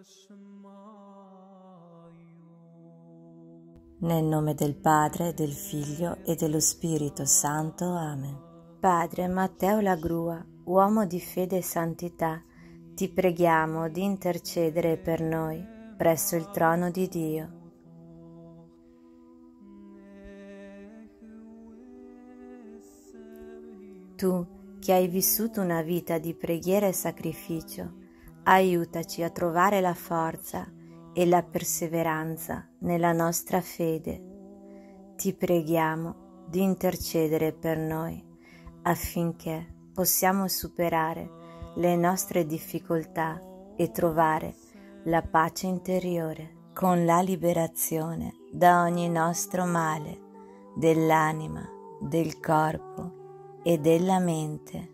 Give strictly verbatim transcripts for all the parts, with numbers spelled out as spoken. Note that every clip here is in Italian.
Nel nome del Padre, del Figlio e dello Spirito Santo. Amen. Padre Matteo Lagrua, uomo di fede e santità, ti preghiamo di intercedere per noi presso il trono di Dio. Tu, che hai vissuto una vita di preghiera e sacrificio, aiutaci a trovare la forza e la perseveranza nella nostra fede. Ti preghiamo di intercedere per noi affinché possiamo superare le nostre difficoltà e trovare la pace interiore con la liberazione da ogni nostro male, dell'anima, del corpo e della mente.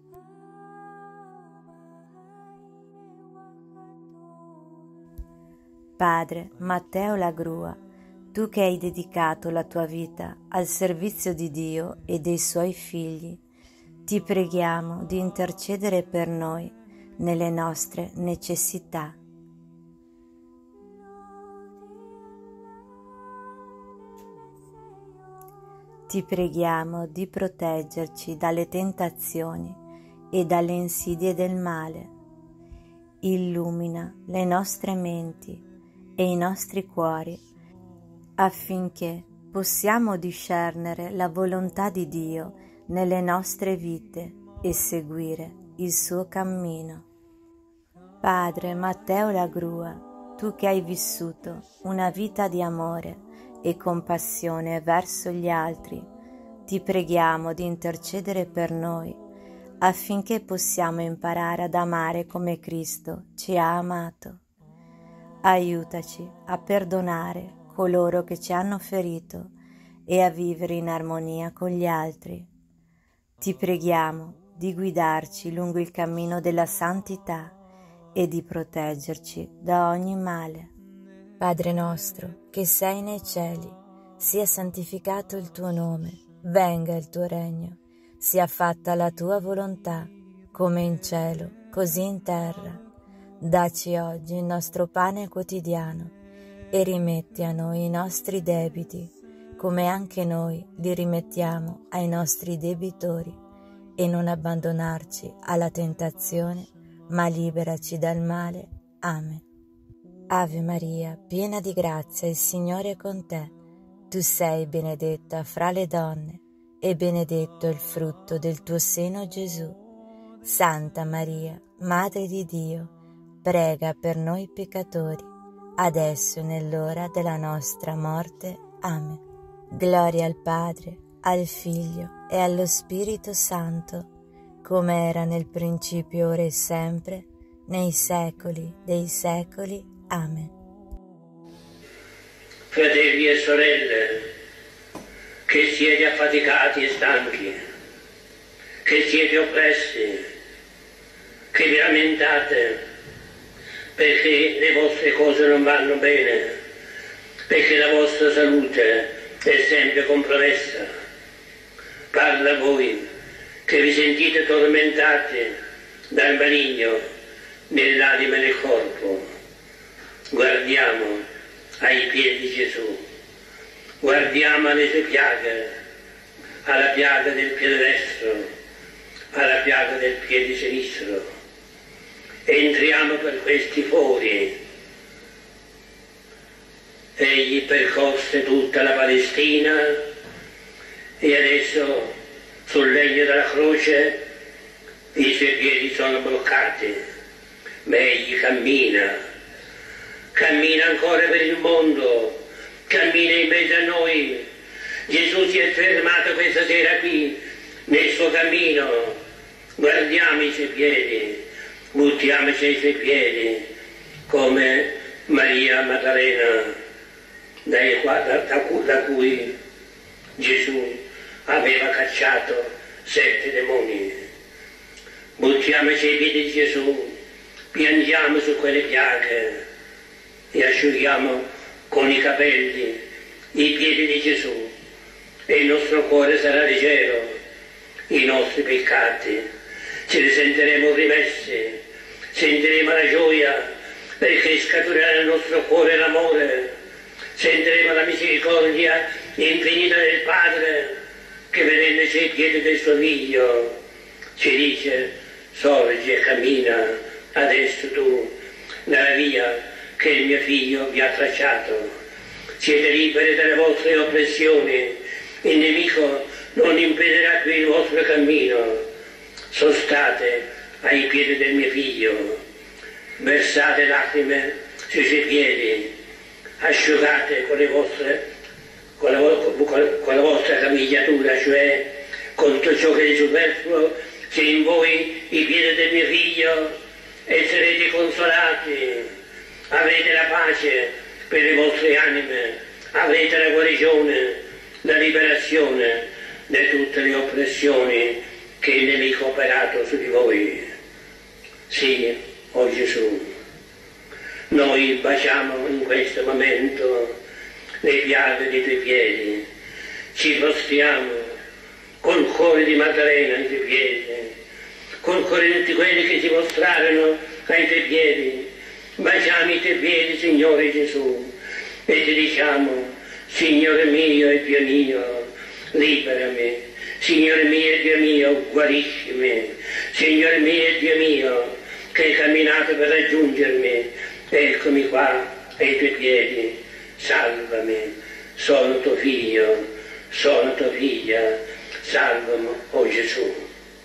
Padre Matteo Lagrua, tu che hai dedicato la tua vita al servizio di Dio e dei Suoi figli, ti preghiamo di intercedere per noi nelle nostre necessità. Ti preghiamo di proteggerci dalle tentazioni e dalle insidie del male. Illumina le nostre menti e i nostri cuori affinché possiamo discernere la volontà di Dio nelle nostre vite e seguire il suo cammino. Padre Matteo Lagrua, tu che hai vissuto una vita di amore e compassione verso gli altri, ti preghiamo di intercedere per noi affinché possiamo imparare ad amare come Cristo ci ha amato. Aiutaci a perdonare coloro che ci hanno ferito e a vivere in armonia con gli altri. Ti preghiamo di guidarci lungo il cammino della santità e di proteggerci da ogni male. Padre nostro, che sei nei cieli, sia santificato il tuo nome, venga il tuo regno, sia fatta la tua volontà, come in cielo, così in terra. Dacci oggi il nostro pane quotidiano e rimetti a noi i nostri debiti, come anche noi li rimettiamo ai nostri debitori, e non abbandonarci alla tentazione, ma liberaci dal male. Amen. Ave Maria, piena di grazia, il Signore è con te. Tu sei benedetta fra le donne, e benedetto è il frutto del tuo seno, Gesù. Santa Maria, Madre di Dio, prega per noi peccatori, adesso e nell'ora della nostra morte. Amen. Gloria al Padre, al Figlio e allo Spirito Santo, come era nel principio, ora e sempre, nei secoli dei secoli. Amen. Fratelli e sorelle, che siete affaticati e stanchi, che siete oppressi, che vi lamentate perché le vostre cose non vanno bene, perché la vostra salute è sempre compromessa. Parla a voi che vi sentite tormentati dal maligno nell'anima e nel corpo. Guardiamo ai piedi di Gesù, guardiamo alle sue piaghe, alla piaga del piede destro, alla piaga del piede sinistro. Entriamo per questi fori. Egli percorse tutta la Palestina e adesso sul legno della croce i suoi piedi sono bloccati, ma egli cammina, cammina ancora per il mondo, cammina in mezzo a noi. Gesù si è fermato questa sera qui nel suo cammino. Guardiamo i suoi piedi, buttiamoci ai suoi piedi come Maria Maddalena, dai, da, da, da cui Gesù aveva cacciato sette demoni. Buttiamoci ai piedi di Gesù, piangiamo su quelle piaghe e asciughiamo con i capelli i piedi di Gesù, e il nostro cuore sarà leggero, i nostri peccati ce li sentiremo rimessi, sentiremo la gioia perché nostro cuore l'amore, sentiremo la misericordia infinita del Padre che vedendoci ai piedi del suo Figlio ci dice: sorgi e cammina adesso tu nella via che il mio Figlio vi ha tracciato. Siete liberi dalle vostre oppressioni, il nemico non impedirà qui il vostro cammino. Sostate ai piedi del mio Figlio, versate lacrime sui suoi piedi, asciugate con le vostre con la, con la vostra camigliatura, cioè con tutto ciò che è superfluo, c'è in voi i piedi del mio Figlio e sarete consolati, avrete la pace per le vostre anime, avrete la guarigione, la liberazione da tutte le oppressioni che il nemico ha operato su di voi. Sì, o Gesù, noi baciamo in questo momento le piaghe dei tuoi piedi, ci prostriamo col cuore di Maddalena ai tuoi piedi, col cuore di tutti quelli che si mostrarono ai tuoi piedi. Baciamo i tuoi piedi, Signore Gesù, e ti diciamo: Signore mio e Dio mio, liberami. Signore mio e Dio mio, guariscimi. Signore mio e Dio mio, che hai camminato per raggiungermi, eccomi qua ai tuoi piedi. Salvami, sono tuo figlio, sono tua figlia, salvami, o Gesù.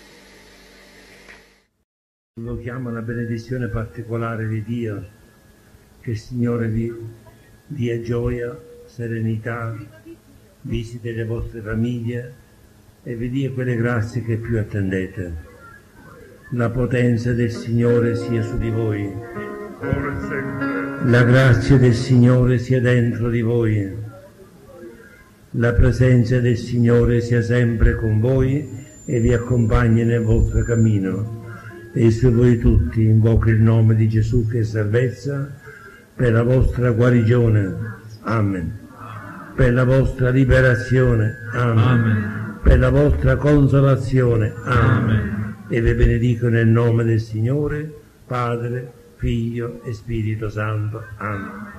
Invochiamo la benedizione particolare di Dio, che il Signore vi dia gioia, serenità, visiti le vostre famiglie e vi dia quelle grazie che più attendete. La potenza del Signore sia su di voi. La grazia del Signore sia dentro di voi. La presenza del Signore sia sempre con voi e vi accompagni nel vostro cammino. E su voi tutti invoco il nome di Gesù che è salvezza, per la vostra guarigione. Amen. Per la vostra liberazione. Amen. Amen. Per la vostra consolazione. Amen. Amen. E vi benedico nel nome del Signore, Padre, Figlio e Spirito Santo. Amen.